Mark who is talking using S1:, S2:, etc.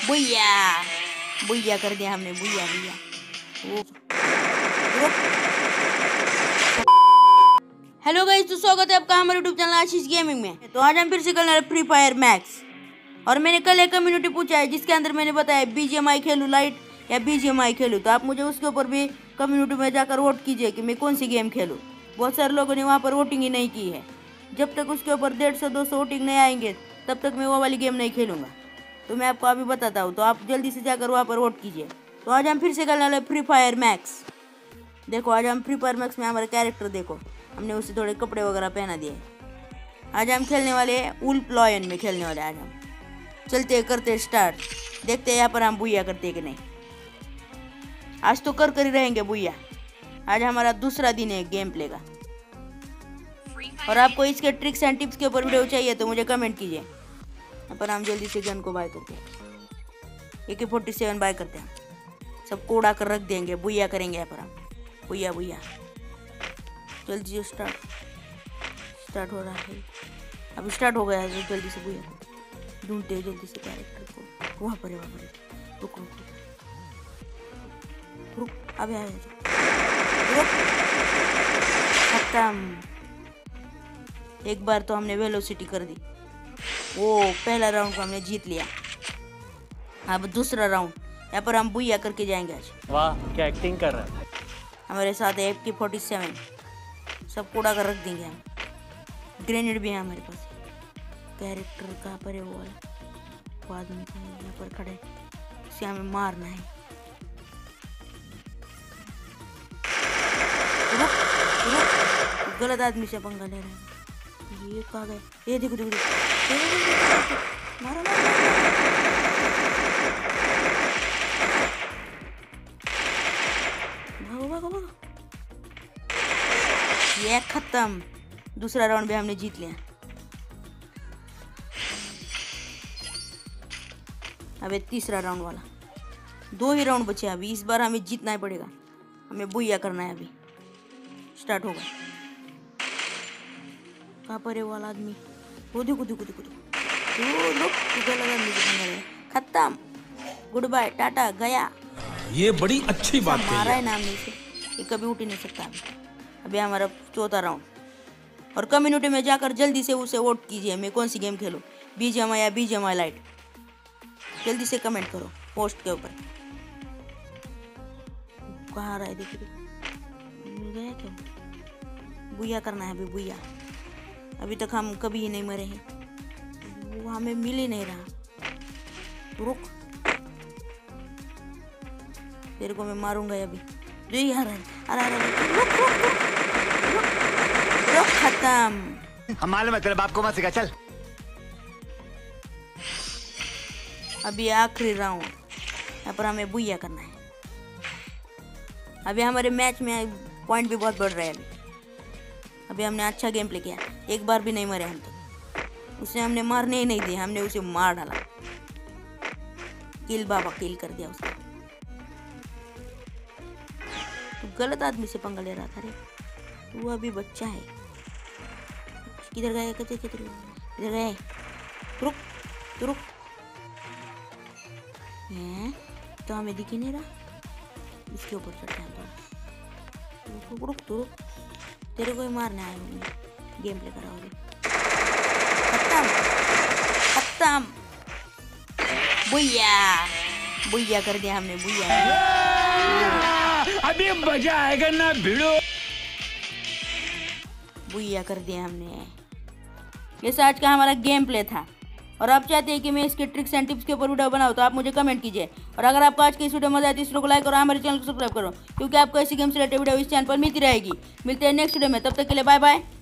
S1: बुया बुया कर दिया हमने, बुया बुया। हेलो गाइस, तो स्वागत है आपका हमारे यूट्यूब चैनल आशीष गेमिंग में। तो आज हम फिर से खेलने वाले फ्री फायर मैक्स। और मैंने कल एक कम्युनिटी पूछा है जिसके अंदर मैंने बताया बीजीएमआई खेलूं लाइट या बीजीएमआई खेलूं। तो आप मुझे उसके ऊपर भी कम्युनिटी में जाकर वोट कीजिए कि मैं कौन सी गेम खेलूं। बहुत सारे लोगों ने वहाँ पर वोटिंग ही नहीं की है। जब तक उसके ऊपर 150-200 वोटिंग नहीं आएंगे तब तक मैं वो वाली गेम नहीं खेलूँगा। तो मैं आपको अभी बताता हूँ, तो आप जल्दी से जाकर वहाँ पर वोट कीजिए। तो आज हम फिर से खेलने वाले फ्री फायर मैक्स। देखो आज हम फ्री फायर मैक्स में हमारे कैरेक्टर देखो, हमने उसे थोड़े कपड़े वगैरह पहना दिए। आज हम खेलने वाले हैं वुल्फ लॉयन में खेलने वाले। आज हम चलते करते स्टार्ट, देखते हैं यहाँ पर हम बुया करते कि नहीं। आज तो कर ही रहेंगे बुया। आज हमारा दूसरा दिन है गेम प्ले का। और आपको इसके ट्रिक्स एंड टिप्स के ऊपर वीडियो चाहिए तो मुझे कमेंट कीजिए। यहाँ पर हम जल्दी से गन को बाय करते हैं, AK-47 बाय करते हैं। सबको उड़ा कर रख देंगे, बुया करेंगे यहाँ पर हम, बुया बुया। जल्दी से स्टार्ट हो रहा है, अब स्टार्ट हो गया है। तो जल्दी से बुया ढूंढते हैं जल्दी से कैरेक्टर को। वहाँ पर है, वहाँ पर रुक रुक रुक, अब आया खत्म। एक बार तो हमने वेलोसिटी कर दी। वो पहला राउंड को हमने जीत लिया। अब दूसरा राउंड यहाँ पर हम बुया करके जाएंगे आज।
S2: वाह क्या एक्टिंग कर रहा है।
S1: हमारे साथ है AK-47, सब कूड़ा कर रख देंगे हम। ग्रेनेड भी है हमारे पास। कैरेक्टर कहाँ पर है? वो आदमी यहाँ पर खड़े, उसे हमें मारना है। गलत आदमी से पंगा ले रहे हैं। ये कहाँ गए? ये देखो देखो मारो भागो भागो भागो। ये खत्म। दूसरा राउंड भी हमने जीत लिया। अब तीसरा राउंड वाला, 2 ही राउंड बचे अभी। इस बार हमें जीतना ही पड़ेगा, हमें बुया करना है। अभी स्टार्ट होगा। कहाँ पर है वाला आदमी? वो देखो देखो देखो देखो। खत्म, गुड बाय, टाटा, गया।
S3: ये बड़ी अच्छी बात
S1: मारा है नाम से, ये कभी उठ ही नहीं सकता। अभी हमारा चौथा राउंड। और कम्युनिटी में जाकर जल्दी से उसे वोट कीजिए मैं कौन सी गेम खेलूं, बीजीएमआई या बीजीएमआई लाइट। जल्दी से कमेंट करो पोस्ट के ऊपर। कहाँ आ रहा है? देखिए मिल गया क्या? बुया करना है अभी, बुया। अभी तक हम कभी ही नहीं मरे हैं, वो हमें मिल ही नहीं रहा। रुक, तेरे को मैं मारूंगा अभी। रुक, खत्म।
S4: हम मालूम है तेरे बाप को मत सिखा, चल।
S1: अभी आखिरी राउंड, यहाँ पर हमें बुया करना है। अभी हमारे मैच में पॉइंट भी बहुत बढ़ रहे हैं। अभी हमने अच्छा गेम प्ले किया, एक बार भी नहीं मरे हम तो। उसे हमने मारने ही नहीं दिया, हमने उसे मार डाला। किल बाबा किल कर दिया उसने। तो गलत आदमी से पंगा ले रहा था रे। वो अभी बच्चा है। किधर गए? किधर गए? रुक तो रुक। तो हमें दिख ही नहीं रहा। इसके ऊपर चढ़ते हैं तो रुक तो रुक। तेरे को ही मारना है, गेम प्ले करा। खत्म खत्म, बुया बुया कर दिया हमने, बुया।
S3: अभी मजा आएगा ना भिड़ो।
S1: बुया कर दिया हमने। ये आज का हमारा गेम प्ले था। और आप चाहते हैं कि मैं इसके ट्रिक्स एंड टिप्स के ऊपर वीडियो बनाऊं तो आप मुझे कमेंट कीजिए। और अगर आपको आज की इस वीडियो में मजा आती है तो इसको लाइक और हमारे चैनल को सब्सक्राइब करो, क्योंकि आपको ऐसी गेम से रिलेटेड वीडियो इस चैनल पर मिलती रहेगी। मिलते हैं नेक्स्ट वीडियो में, तब तक के लिए बाय बाय।